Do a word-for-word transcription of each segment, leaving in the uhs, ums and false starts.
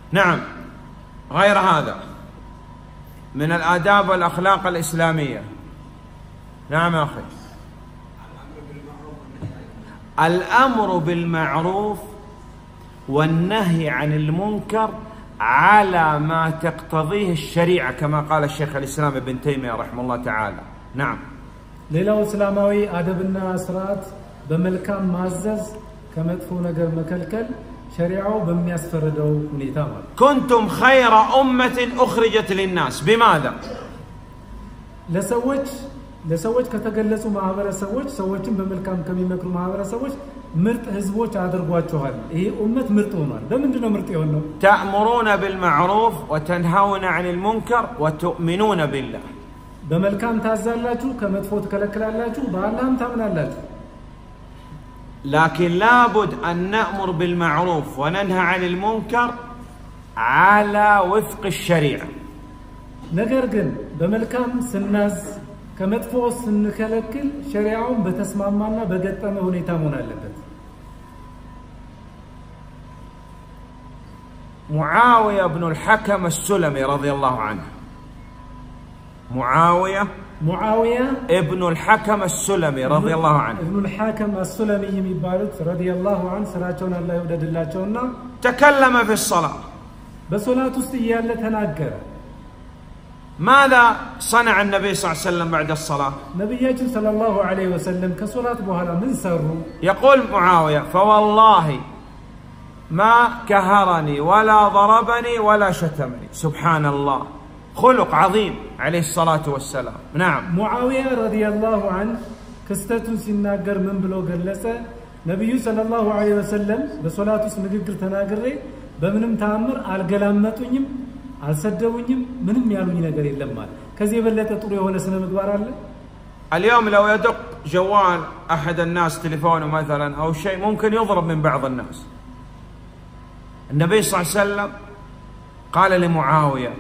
نعم. غير هذا من الآداب والأخلاق الإسلامية. نعم يا أخي. الأمر بالمعروف والنهي عن المنكر على ما تقتضيه الشريعة كما قال الشيخ الإسلام ابن تيمية رحمه الله تعالى. نعم. ليلة إسلامي أدبنا أسرات بملكام معزز كما تفون نجر مكلكل شريعه بمياسفردو ونيتامر. كنتم خير أمة أخرجت للناس. بماذا؟ لسوج لسوج كتجلسوا معبر سوج سوجين بملكام كمي مكرو معبر سوج مرت هزبوش عادر قواتشوهن. إيه أمة مرتونان. بمن دنا مرتيونه؟ تأمرون بالمعروف وتنهون عن المنكر وتؤمنون بالله. بملكام تازلاجو كما تفوت كلكلالاجو بالله تامنالاجو. لكن لابد أن نأمر بالمعروف وننهى عن المنكر على وفق الشريعة. نجرجن بملكام سناز كما تفوت سنكلكل شريعهم بتسمعنا بجتنا ونيتامون اللبت. معاوية بن الحكم السلمي رضي الله عنه. معاوية معاوية ابن الحكم السلمي رضي الله عنه. ابن الحكم السلمي يبارك رضي الله عنه سراچون الله يودد اللهچونا تكلم في الصلاة. بصلاة استيالة تناجر. ماذا صنع النبي صلى الله عليه وسلم بعد الصلاة؟ نبينا صلى الله عليه وسلم كصلاة بهلا من سره. يقول معاوية فوالله ما كهرني ولا ضربني ولا شتمني. سبحان الله، خلق عظيم عليه الصلاة والسلام. نعم. معاوية رضي الله عنه كستاتو سيناجر من بلو جلسة نبي صلى الله عليه وسلم بصلاة سنجر تناجري بمنم تامر على جلامتونيم على سدونيم منم يالوني نجري لما كذي بلة تطوري هو نسنا مدوار. اليوم لو يدق جوال أحد الناس تليفونه مثلا أو شيء ممكن يضرب من بعض الناس. النبي صلى الله عليه وسلم قال لمعاوية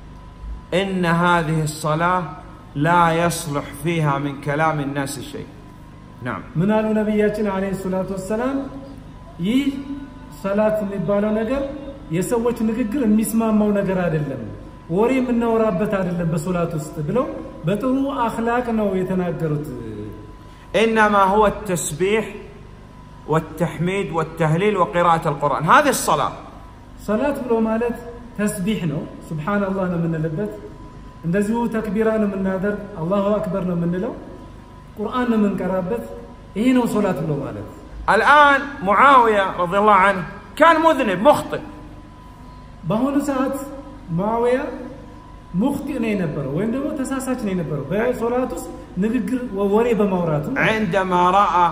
إن هذه الصلاة لا يصلح فيها من كلام الناس شيء. نعم. من قالوا نبياتنا عليه الصلاة والسلام يه صلاة مبالو نجر يسوّج نجر المسمى مو نجر عدلهم وري من نورابت عدلهم بصلاة استبلو بترو أخلاقنا ويتناجرت. إنما هو التسبيح والتحميد والتهليل وقراءة القرآن. هذه الصلاة. صلاة بلو مالت تسبيحنا سبحان الله من اللبت اندزو تكبيرنا من نادر الله أكبر من له قرآن من قرابت إيه نو صلاة بلو مالت. الآن معاوية رضي الله عنه كان مذنب مخطئ. بهون ساعات معاوية مخطئ نينبر وين دمو تساسات نينبر بصلاة نذكر ووري بموراته. عندما رأى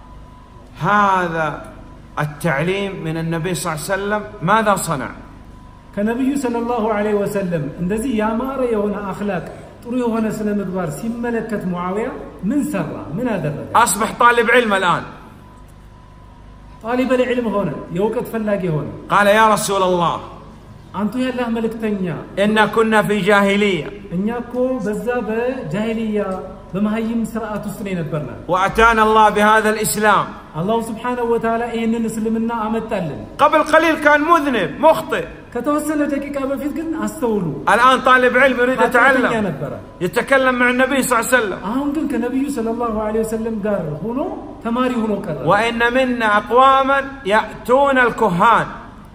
هذا التعليم من النبي صلى الله عليه وسلم ماذا صنع؟ كنبي صلى الله عليه وسلم اندزي يا مارا يونا أخلاق طريو هنا سنة مقبار سيملكت معاوية من سرة من هذا أصبح طالب علم الآن. طالب العلم هنا يوقت فلاقي هنا قال يا رسول الله أنتو يا الله ملك تنيا إنا كنا في جاهلية إنكو بزاب جاهلية بمهيم سرعة السنين البرنا وأتانا الله بهذا الإسلام. الله سبحانه وتعالى إن نسلمنا أمتالن. قبل قليل كان مذنب مخطئ كتوصل دقيقة بفيت قلنا أستولوا. الآن طالب علم يريد يتعلم يتكلم مع النبي صلى الله عليه وسلم. أهم كن كنبي صلى الله عليه وسلم قال هنا تماري هنا كذا. وإن منا أقواما يأتون الكهان.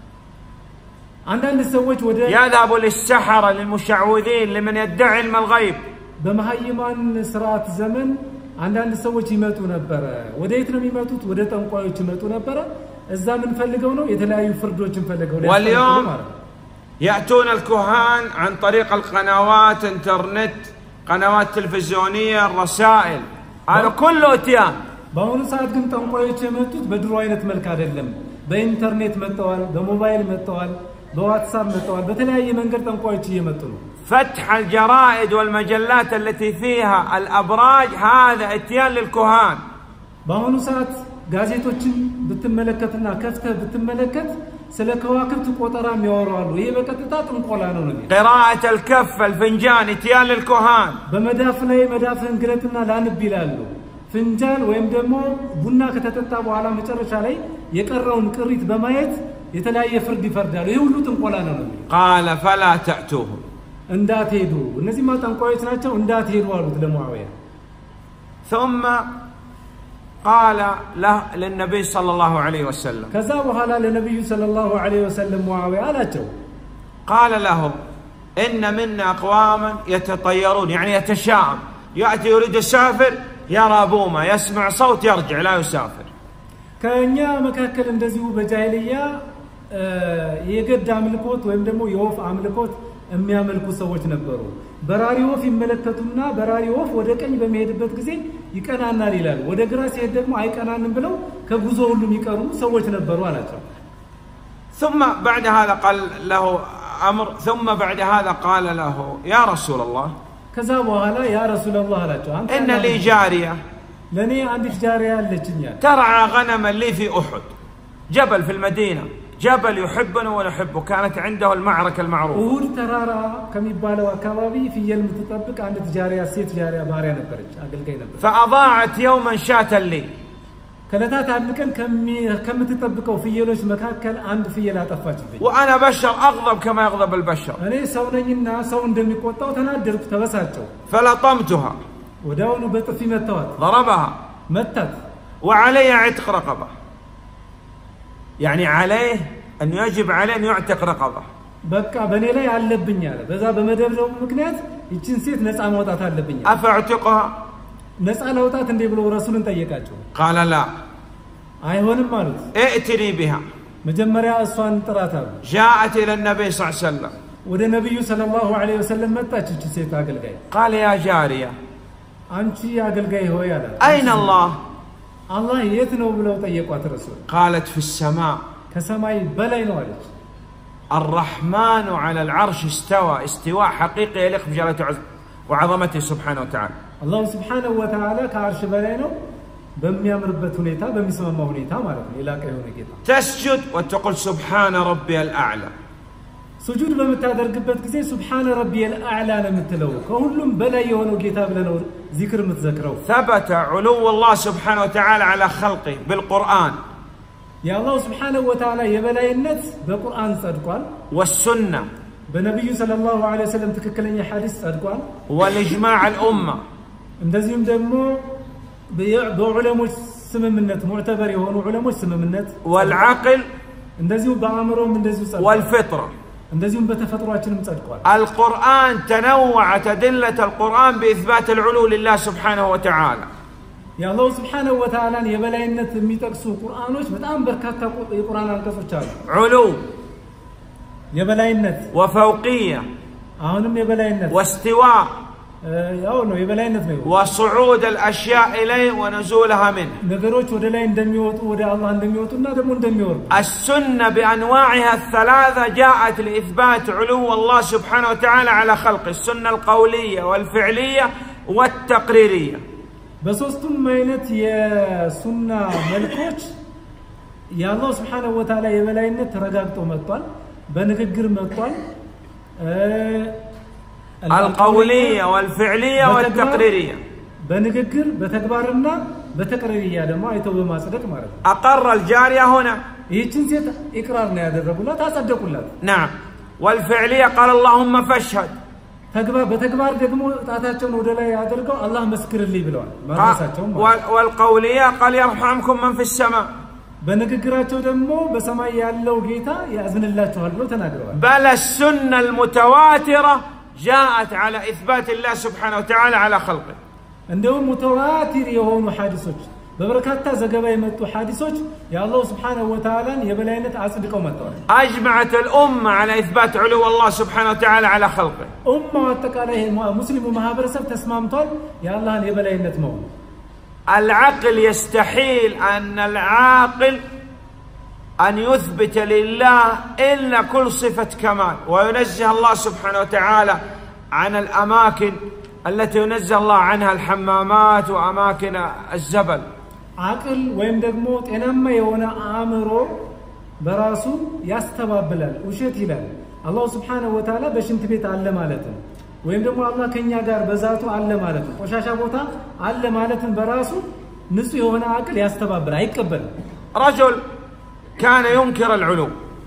عندنا نسوي وده. يذهب للسحرة للمشعوذين لمن يدعي علم الغيب. بمهيمان سرعة زمن عندنا نسوي يماتوا نبرة وديتنا يماتوا وديت أنقايو يماتوا نبرة الزمن فلقونه يتلاقي فردوش فلقونه. واليوم يأتون الكهان عن طريق القنوات انترنت قنوات تلفزيونية الرسائل هذا كله اتيان. بهون ساعات كنت أنقايو يماتوا بدروينة ملك عدلهم بإنترنت متوال بموبايل متوال بواتساب متوال بتلاقي من قرط أنقايو يماتوا. فتح الجرائد والمجلات التي فيها الأبراج هذا اتيان للكهان. بهون ساعات ጋዜጦችን بتملكتنا كفته بتملكت سለ ከዋክብት ቆጠራም ያወራሉ። ይሄ በቀጥታ ጥንቆላ ነው ነው። قراءة الكف الفنجان اتيان للكهان. በመዳፍ ላይ መዳፍን ግለጥና ላንብ ይላሉ። ፍንጃን ወይም ደግሞ ቡና ከተጠጣ በኋላ መጨረሻ ላይ የቀረውን ቅሪት በማየት የተለያየ ፍርድ ይፈርዳሉ ይሄ ሁሉ ጥንቆላ ነው ነው قال فلا تأتوهم እንዳትሄዱ እነዚህ ማጠንቋዮች ናቸው እንዳትሄዱ አሉት ለሙአዊያ ثم قال له للنبي صلى الله عليه وسلم ከዛ በኋላ ለነብዩ ሰለላሁ ዐለይሂ ወሰለም ሙአዊያ አላቸው قال له إن منا أقواما يتطيرون يعني يتشاءم يأتي يريد يسافر يرى بومة يسمع صوت يرجع لا يسافر ከኛ መካከል እንደዚሁ በጃሂልያ የገድ አምልኮት ወይም ደግሞ የወፍ አምልኮት የሚያመልኩ ሰዎች ነበሩ በራሪ ወፍ ይመለከቱና በራሪ ወፍ ወደ ቀኝ በመሄድበት ጊዜ ይቀናናል ይላል ወደ ግራ ሲሄድ ደግሞ አይቀናንም ብለው ከጉዞ ሁሉ የሚቀሩ ሰዎች ነበሩ አላቸው ثم بعد هذا قال له أمر ثم بعد هذا قال له يا رسول الله ከዛ በኋላ ያ ረሱላህ አላቸው إن لي جارية ለኔ አንዲት ጃሪያ አለችኝ ترعى غنما لي في أحد جبل في المدينة جبل يحبنا ونحبه كانت عنده المعركة المعروفة أحد ترارا كم يبالوا كبابي في يوم تطبق عند تجارية سيت جارية باريا نبرج أقل كي نبرج فأضاعت يوما شاة لي كلتات عندكن كم كم تطبقوا في يلوش مكاكل عند في يلا تفاج بي وأنا بشر أغضب كما يغضب البشر أنا سوني الناس سون دمي قطة وتنادر تبساتو فلطمتها وداونوا بطفي متوات ضربها متت وعلي عتق رقبة يعني عليه أن يجب عليه أن يعتق رقبة بقى بني لا يعلبني هذا بذا بمدرب مكنيات يتنسيت نسعى موتات علبني أفاعتقها نسعى لوتات اللي يقولوا رسول طيقاته قال لا أيهون مالوت ائتني بها مجمريا أصفان طراتها جاءت إلى النبي صلى الله عليه وسلم وده النبي صلى الله عليه وسلم متى تشيت عقل جاي قال يا جارية أنت عقل جاي هو يا أين الله الله يتنو بلو طيقات الرسول قالت في السماء كسماي بلا ينوالج الرحمن على العرش استوى استواء حقيقي يليق بجلالته وعظمته سبحانه وتعالى الله سبحانه وتعالى كعرش بلاينو بميامر بتونيتا بمسمى هونيتا مالك الى كيهون كيتا تسجد وتقول سبحان ربي الأعلى سجود بمتادرقبت ጊዜ سبحان ربي الأعلى لمتلو كلهم بلا يهونو كتاب لنا ذكر متذكروا ثبت علو الله سبحانه وتعالى على خلقه بالقرآن يا الله سبحانه وتعالى يبلاينت بالقرآن صدقان والسنة بنبي صلى الله عليه وسلم تككلني حديث صدقان والإجماع الأمة እንደዚሁም ደግሞ በዑለሞች ስምምነት ሙዕተበር የሆኑ ዑለሞች ስምምነት والعقل እንደዚሁ በአእምሮም እንደዚሁ ጸድቋል والفطرة እንደዚሁም በተፈጥሯችንም ጸድቋል القرآن تنوعت أدلة القرآن بإثبات العلو لله سبحانه وتعالى يا الله سبحانه وتعالى የበላይነት የሚጠቅሱ ቁርአኖች በጣም በርካታ የቁርአን አንቀጾች አሉ علو የበላይነት وفوقية አሁንም የበላይነት واستواء ያው ነው የበላይነት ነው وصعود الأشياء إليه ونزولها منه ነገሮች ወደ ላይ እንደሚወጡ ወደ አላህ እንደሚወጡና ደግሞ እንደሚወርዱ السنة بأنواعها الثلاثة جاءت لإثبات علو الله سبحانه وتعالى على خلقه السنة القولية والفعلية والتقريرية በሶስቱም አይነት የሱና መልኮች የአላህ Subhanahu Wa Ta'ala የበላይነት ተረጋግጦ መጥቷል በንግግር መጥቷል القولية والفعلية والتقريرية بنذكر بتكبارنا بتقريرية لما يتوب ما صدق مرة أقر الجارية هنا يجن سيت إقرارنا هذا الرجل لا تصدق ولا نعم والفعلية قال اللهم فاشهد تكبار بتكبار دقمو تاتشون ولا يادرقوا الله مسكر اللي بلون ما والقولية قال يرحمكم من في السماء بنذكراቸው ደግሞ በሰማይ ያለው ጌታ ያዝንላችኋል ብሎ ተናግረዋል بل السنة المتواترة جاءت على إثبات الله سبحانه وتعالى على خلقه عندهم متواتر يهون حادثوች በበርካታ ዘገባ የመጡ حادثوች يا الله سبحانه وتعالى የበላይነት አጽድቀው መጥተዋል أجمعت الأمة على إثبات علو الله سبحانه وتعالى على خلقه أمة አጠቃላይ ሙስሊሙ ማህበረሰብ ተስማምቷል يا الله የበላይነት ነው العقل يستحيل أن العاقل أن يثبت لله إلا كل صفة كمال وينزه الله سبحانه وتعالى عن الأماكن التي ينزه الله عنها الحمامات وأماكن الزبل عقل وين دقموت إنما يونا آمرو براسو يستبابلال وشيت هلال الله سبحانه وتعالى باش انت بيت على مالتن وين دقمو الله كنيا دار بزاتو على مالتن وشاشا بوتا على مالتن براسو نسو يونا عقل يستبابل هيكبل رجل كان ينكر العلو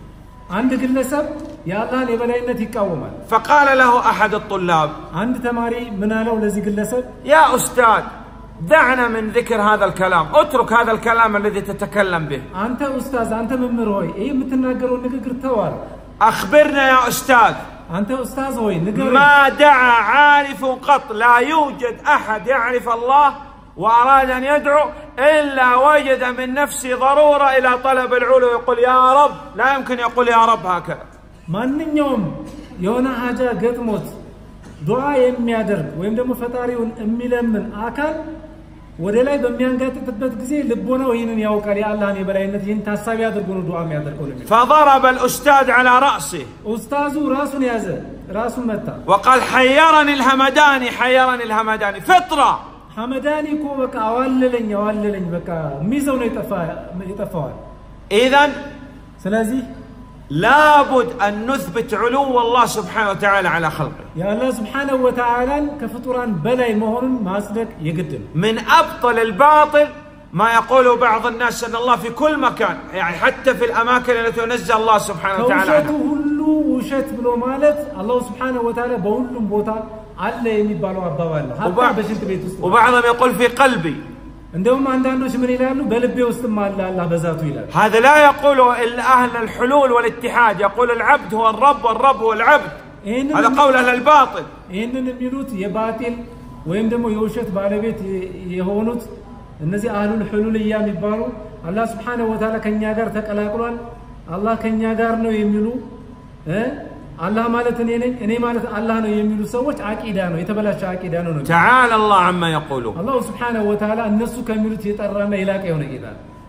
عند ግለሰብ የአላህን የበላይነት ይቃወማል فقال له أحد الطلاب عند تماري من አለው ለዚህ ግለሰብ يا أستاذ دعنا من ذكر هذا الكلام اترك هذا الكلام الذي تتكلم به أنت أستاذ أنت ممر هوي إيه متناقروا نقر توار أخبرنا يا أستاذ أنت أستاذ هوي نقر ما دعا عارف قط لا يوجد أحد يعرف الله وأراد أن يدعو إلا وجد من نفسه ضرورة إلى طلب العلو يقول يا رب لا يمكن يقول يا رب هكذا من يوم يونا حاجة قدمت دعاء يميادر ويم دمو فتاريون أميلمن آكال ودلاي በሚያንጋጥጥበት ጊዜ ልቦናው ይሄንን ያውቃል ያላህን የበላይነት ይሄን ታሳቢ አድርጎ ነው ዱዓ የሚያደርገው ነው فضرب الأستاذ على رأسه أستاذ راسون ያዘ ራሱን መታ وقال حيرني الهمداني حيرني الهمداني فطرة حمداني كو በቃ አዋለለኝ አዋለለኝ በቃ ሚዘው ነው ይጠፋ ይጠፋዋል إذن ስለዚህ لابد أن نثبت علو الله سبحانه وتعالى على خلقه يا الله سبحانه وتعالى كفطران بلاي مهون ماسدك يقدم من أبطل الباطل ما يقوله بعض الناس أن الله في كل مكان يعني حتى في الأماكن التي ينزل الله سبحانه وتعالى عنها كله وشت بلو مالت الله سبحانه وتعالى بقولهم بوتا على يميبالو أبوال حتى بشنت بيت وبعضهم يقول في قلبي عندهم عندنا من يلالو بلبي وسط ما الله بذاته يلال هذا لا يقوله إلا أهل الحلول والاتحاد يقول العبد هو الرب والرب هو العبد هذا قول أهل الباطل إن الميلوت يباطل ويم دمو يوشت بالبيت يهونوت النزي أهل الحلول أيام يبارو الله سبحانه وتعالى كن يجار تكلاكلان الله كن يجار نو يميلو ها الله مالت إني إني مالت الله نو يميلو سوت عقيدانو يتبلاش عقيدانو تعالى الله عما يقولون الله سبحانه وتعالى الناس كميلو تيترنا إلى كيونه إذا